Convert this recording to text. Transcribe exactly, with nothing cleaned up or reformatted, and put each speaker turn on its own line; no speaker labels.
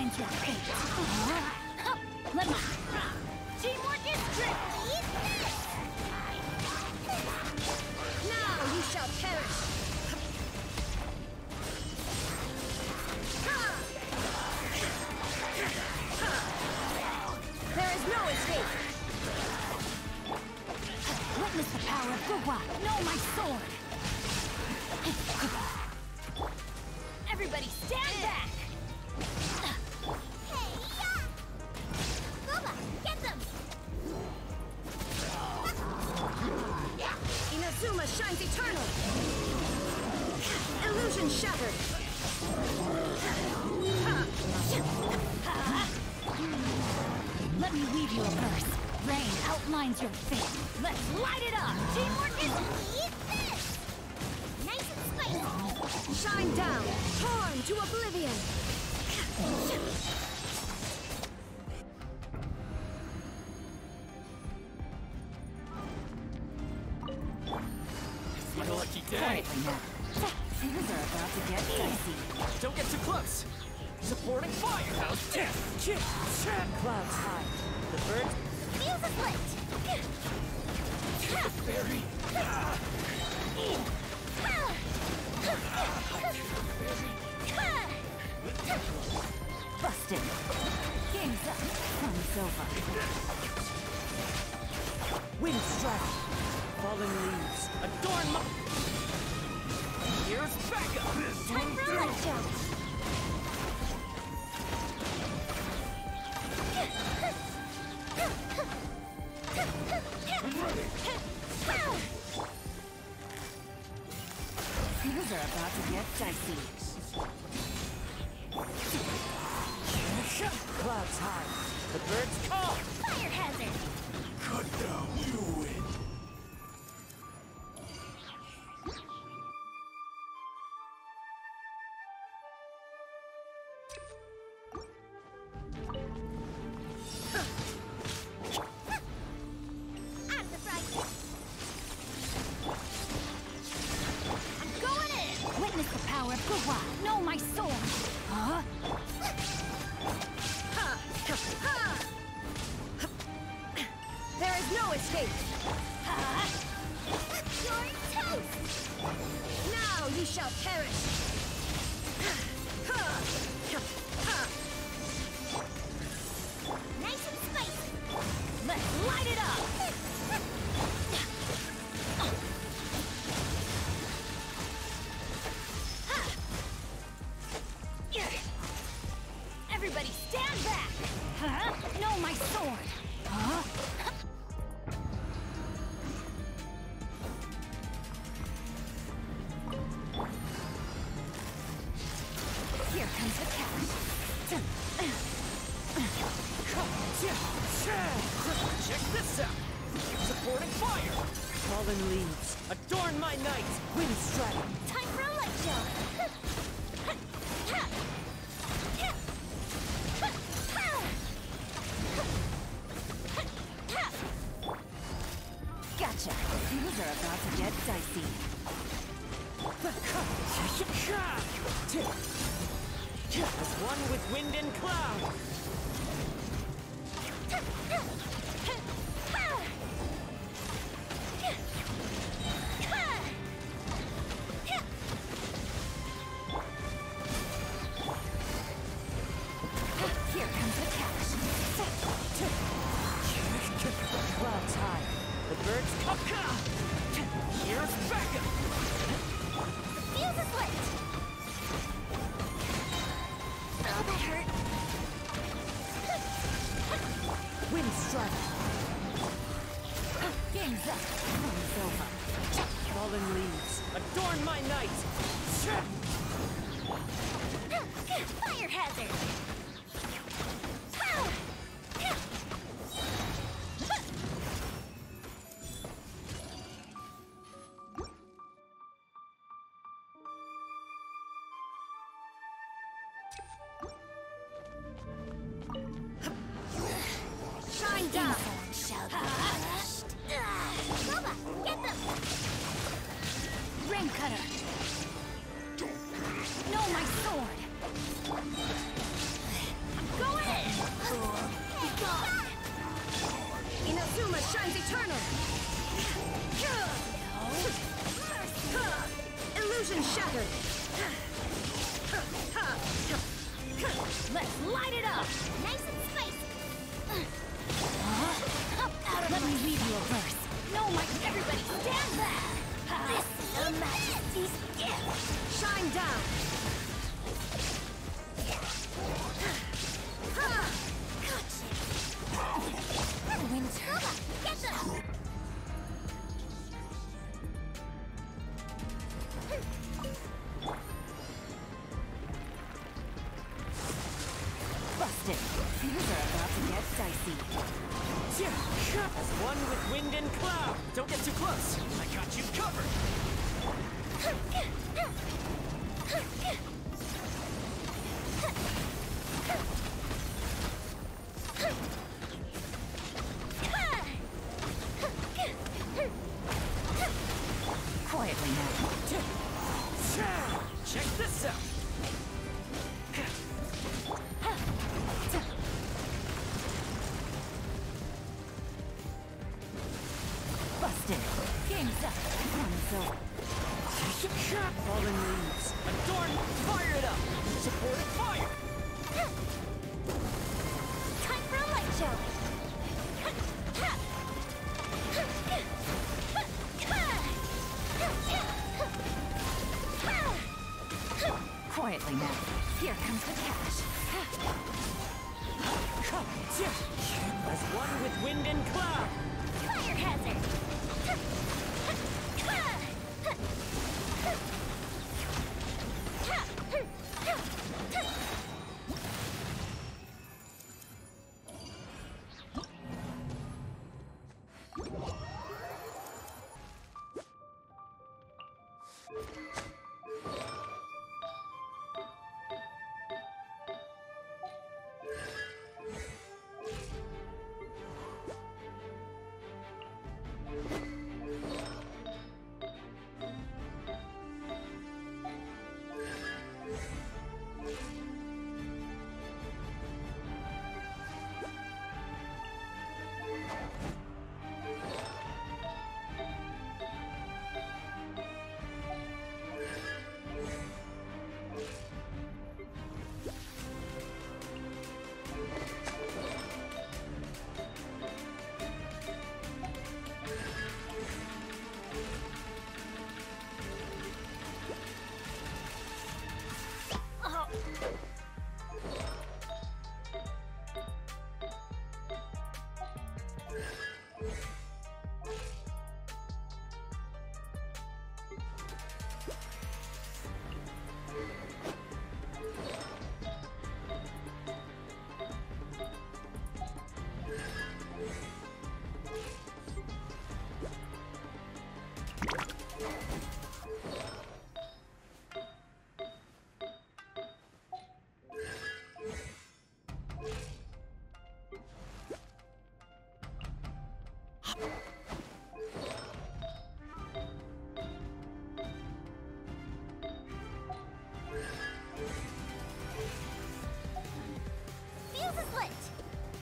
outlines your fate. Uh-huh. Let me... Teamwork is tricky!
Now you shall perish! There is no escape!
Witness the power of Guhua! Know my sword! Everybody stand back!
Hey, yeah! Guhua, get them! Inazuma shines eternal! Illusion shattered!
Let me weave you a verse. Rain outlines your fate. Let's light it up! Teamwork is...
Eat this! Nice and spicy! Shine down! Torn to oblivion!
It's my lucky day!
Things are about to get dicey.
Don't get too close! Supporting firehouse!
Clouds high. The birds...
Fuse a split!
Berry!
Busted. Game's up. Fun's over.
Wind strike. Fallen leaves.
Adorn my... Here's Becca!
Time for a light jump!
Things are about to get dicey.
Clouds high. The birds call.
Fire hazard!
Cut down, you win!
I'm the fright! I'm going in!
Witness the power of Guhua. Know my sword. Huh?
There is no escape! You're toast! Now you shall perish! Nice and spicy!
Let's light it up! Everybody stand back! Huh? Know my sword! Huh? Here comes the catch.
Check this out! Supporting fire!
Fallen leaves. Adorn my night. Wind strike.
Time for a light jump!
Gotcha! Things are about to get dicey.
As one with wind and cloud.
Here comes the catch.
Clouds high. The birds call.
Here's Becca!
Fuse a split! Oh, that hurt!
Wind strike.
Game's up. Fun's over.
Fallen leaves. Adorn my night.
Fire hazard! Shine down! Shall be crushed. Nova, get them!
Rain cutter. Know my sword.
Illusion shattered.
Let's light it up!
Nice and spicy.
Huh? Up out of Let me read you a verse. No, my everybody stand back! This is Her Majesty's gift!
Shine down.
Winter,
Get them.
busted. Things are about to get dicey.
As one with wind and cloud.
Don't get too close. I got you covered.
Quietly now.
Check this out.
Busted. Game's up. One's over.
Fallen leaves. Adorn. Fire it up. Supporting fire.
Time for a light show.
Quietly now. Here comes the cash.
As one with wind and cloud.